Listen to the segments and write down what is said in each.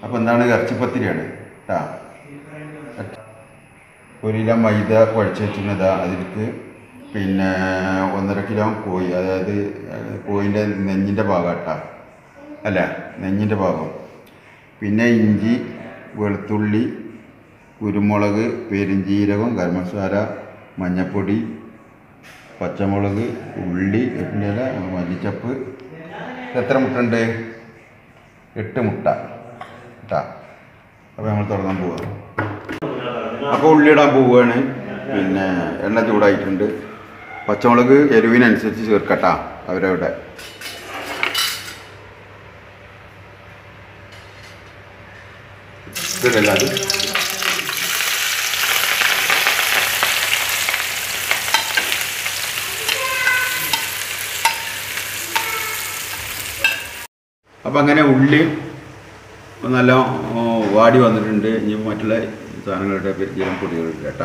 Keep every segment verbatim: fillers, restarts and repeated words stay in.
അപ്പോൾ എന്താണ് ഇറച്ചിപ്പത്തിരിയാണ് കേട്ടോ. ഒരു കിലോ മൈദ കുഴച്ച് വെച്ചിരുന്നത് അതിലേക്ക് പിന്നെ ഒന്നര കിലോ കോഴി, അതായത് കോഴിൻ്റെ നെഞ്ഞിൻ്റെ ഭാഗം കേട്ടോ, അല്ല നെഞ്ഞിൻ്റെ ഭാഗം. പിന്നെ ഇഞ്ചി, വെളുത്തുള്ളി, കുരുമുളക്, പെരുംജീരകം, ഗരം മസാല, മഞ്ഞൾപ്പൊടി, പച്ചമുളക്, ഉള്ളി, എട്ടില, മല്ലിച്ചപ്പ്. എത്ര മുട്ട ഉണ്ട്? എട്ട് മുട്ട കേട്ടോ. അപ്പോൾ നമ്മൾ തുറക്കാൻ പോവുക. അപ്പോൾ ഉള്ളി ഇടാൻ പോവുകയാണ്. പിന്നെ എണ്ണ ചൂടായിട്ടുണ്ട്. പച്ചമുളക് എരിവിനനുസരിച്ച് ചേർക്കട്ടാ അവരവിടെ. ഇതിലല്ല അത് അപ്പം അങ്ങനെ ഉള്ളി നല്ല വാടി വന്നിട്ടുണ്ട്. ഇനി മറ്റുള്ള സാധനങ്ങളുടെ ജീരം പൊടികളുണ്ട് കേട്ടോ.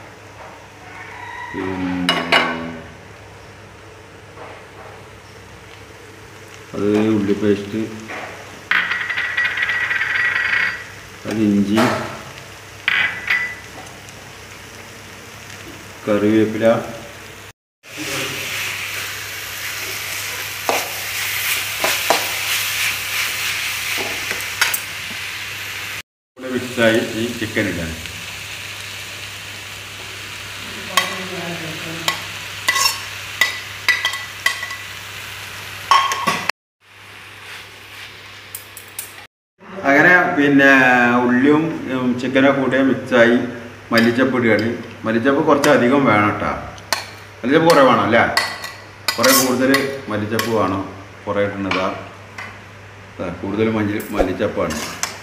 അത് ഉള്ളി പേസ്റ്റ്, അത് ഇഞ്ചി, കറിവേപ്പില, മിക്സായി ഈ ചിക്കൻ ഇടാൻ. അങ്ങനെ പിന്നെ ഉള്ളിയും ചിക്കനൊക്കെ കൂട്ടിയ മിക്സായി മല്ലിച്ചപ്പ് ഇടുകയാണ്. മല്ലിച്ചപ്പ് കുറച്ച് അധികം വേണം കേട്ടോ. മല്ലിച്ചപ്പ് കുറേ വേണം അല്ലേ? കുറേ കൂടുതൽ മല്ലിച്ചപ്പ് വേണം. കുറേ ഇട്ടുന്നതാ കൂടുതൽ മല്ലി മല്ലിച്ചപ്പാണ്.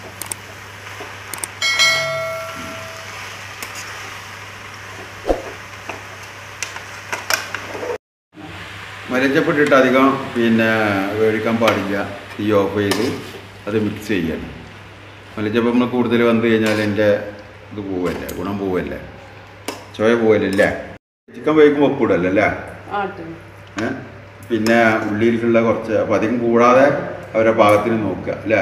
മല്ലിച്ചപ്പ് ഇട്ടിട്ട് അധികം പിന്നെ വേവിക്കാൻ പാടില്ല. തീ ഓഫ് ചെയ്ത് അത് മിക്സ് ചെയ്യണം. മല്ലിച്ചപ്പ് നമ്മൾ കൂടുതൽ വന്നു കഴിഞ്ഞാൽ എൻ്റെ ഇത് പോവല്ലേ, ഗുണം പോവല്ലേ, ചോയ പോവല്ലേ. ചിക്കൻ വേവിക്കുമ്പോൾ ഉപ്പിടല്ലേ അല്ലേ? ഏഹ് പിന്നെ ഉള്ളിയിലേക്കുള്ള കുറച്ച്, അപ്പോൾ അധികം കൂടാതെ അവരുടെ പാകത്തിന് നോക്കുക അല്ലേ.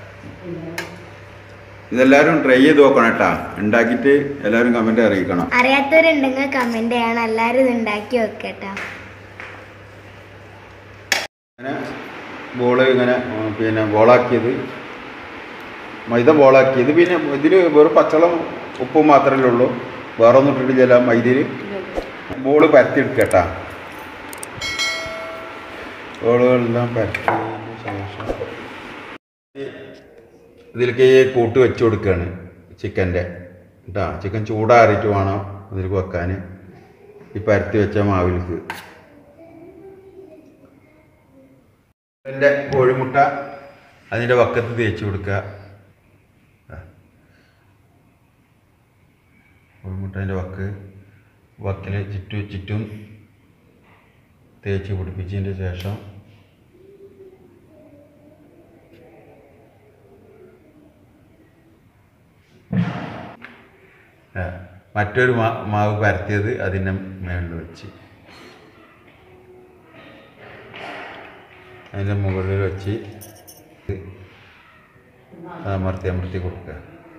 ഇതെല്ലാവരും ട്രൈ ചെയ്ത് നോക്കണം കേട്ടാ. ഉണ്ടാക്കിയിട്ട് എല്ലാവരും കമൻറ്റ് അറിയിക്കണം. അറിയാത്തവരുണ്ടെങ്കിൽ കമൻറ്റ് ചെയ്യണം. എല്ലാവരും ഇത് ഉണ്ടാക്കി വെക്കട്ടാ. അങ്ങനെ ബോള് ഇങ്ങനെ പിന്നെ ബോളാക്കിയത്, മൈദ ബോളാക്കിയത്. പിന്നെ ഇതിൽ വെറും പച്ചവെള്ളം ഉപ്പും മാത്രമേ ഉള്ളൂ, വേറെ ഒന്നും ഇട്ടിട്ടില്ല. മൈദയിൽ ബോള് പരത്തിയെടുക്കട്ടാ. ബോളുകളെല്ലാം പരത്തിയതിന് ശേഷം ഇതിലേക്ക് കൂട്ട് വെച്ച് കൊടുക്കുകയാണ് ചിക്കൻ്റെ കേട്ടോ. ചിക്കൻ ചൂടാറിയിട്ട് വേണം അതിലേക്ക് വെക്കാൻ. ഈ പരത്തി വെച്ച മാവിലേക്ക് എൻ്റെ കോഴിമുട്ട അതിൻ്റെ വക്കത്ത് തേച്ച് കൊടുക്കുക. കോഴിമുട്ടേൻ്റെ വക്ക് വക്കിൽ ചുറ്റു ചുറ്റും തേച്ച് പിടിപ്പിച്ചതിൻ്റെ ശേഷം മറ്റൊരു മാ മാവ് പരത്തിയത് അതിൻ്റെ മേളിൽ വെച്ച് അതിൻ്റെ മുകളിൽ വെച്ച് അമർത്തി അമർത്തി കൊടുക്കുക.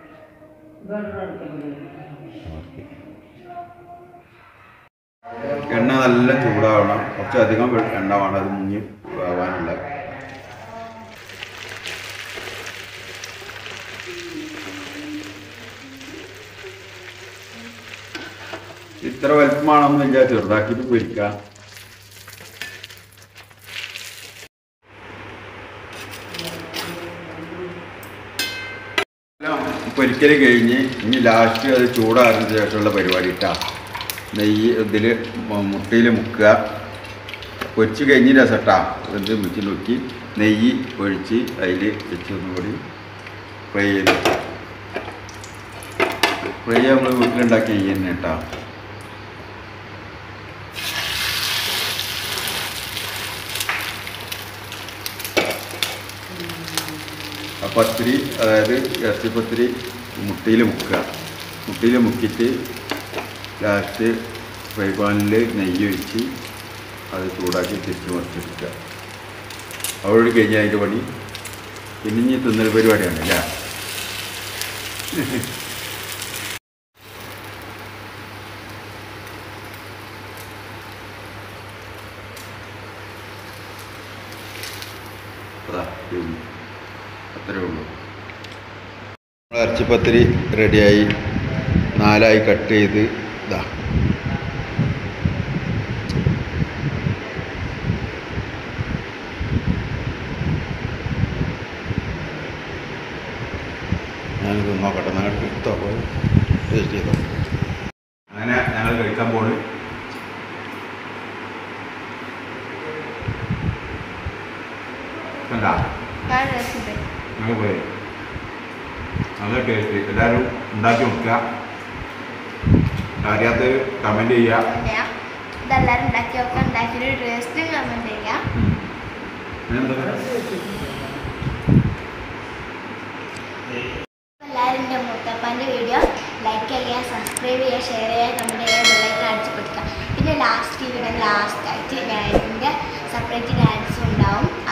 എണ്ണ നല്ല ചൂടാവണം. കുറച്ചധികം എണ്ണ വേണം അത് മുങ്ങി ആവാനുള്ള. ഇത്ര വലുപ്പമാണെന്നില്ല, ചെറുതാക്കിയിട്ട് പൊരിക്കാം. പൊരിക്കൽ കഴിഞ്ഞ് ഇനി ലാസ്റ്റ് അത് ചൂടാറിന് ശേഷമുള്ള പരിപാടി ഇട്ടാ. നെയ്യ് ഇതിൽ മുട്ടയിൽ മുക്കുക. പൊരിച്ച് കഴിഞ്ഞ് രസട്ടാ ഇത് മിച്ചിൽ നോക്കി നെയ്യ് ഒഴിച്ച് അതിൽ വെച്ച് ഒന്നുകൂടി ഫ്രൈ ചെയ്ത് ഫ്രൈ നമ്മൾ വീട്ടിലുണ്ടാക്കി നെയ്യ് തന്നെ കേട്ടോ. പത്തിരി, അതായത് ഇറച്ചിപ്പത്തിരി മുട്ടയിൽ മുക്കുക. മുട്ടയിൽ മുക്കിയിട്ട് ലാസ്റ്റ് ഫ്രൈ പാനിൽ നെയ്യ് ഒഴിച്ച് അത് ചൂടാക്കി തിരിച്ച് മറിച്ചെടുക്കുക. അവരോട് കഴിഞ്ഞാൽ അതിൻ്റെ പണി പിന്നെ ഇനി തിന്നൽ പരിപാടിയാണ് അല്ലേ. അത്രേ ഉള്ളൂ. ഇറച്ചിപ്പത്തിരി റെഡിയായി, നാലായി കട്ട് ചെയ്ത് ഇതാ. ഞാനിത് നോക്കട്ടെ, നിങ്ങൾ എടുത്തോ പോയി ടേസ്റ്റ് ചെയ്തോ. അങ്ങനെ ഞങ്ങൾ കഴിക്കാൻ പോണ്. കണ്ടാ ഞങ്ങൾ പോയി നല്ല ടേസ്റ്റ്. എല്ലാവരും ഉണ്ടാക്കി നോക്കുക. അറിയാത്ത കമൻറ്റ് ചെയ്യുക. ഇതെല്ലാവരും ഉണ്ടാക്കി നോക്കുക. ഉണ്ടാക്കിയൊരു ടേസ്റ്റും കമൻറ്റ് ചെയ്യുക. എല്ലാവരും എൻ്റെ മുത്തപ്പൻ്റെ വീഡിയോ ലൈക്ക് ചെയ്യുക, സബ്സ്ക്രൈബ് ചെയ്യുക, ഷെയർ ചെയ്യുക, കമൻറ്റ് ചെയ്യുക, ബെല്ലൈക്കൺ അടിച്ച് കൊടുക്കുക. പിന്നെ ലാസ്റ്റ് വീഡിയോ ലാസ്റ്റ് ആയിട്ട് ഞാൻ എൻ്റെ സെപ്പറേറ്റ് ഡാൻസും ഉണ്ടാവും.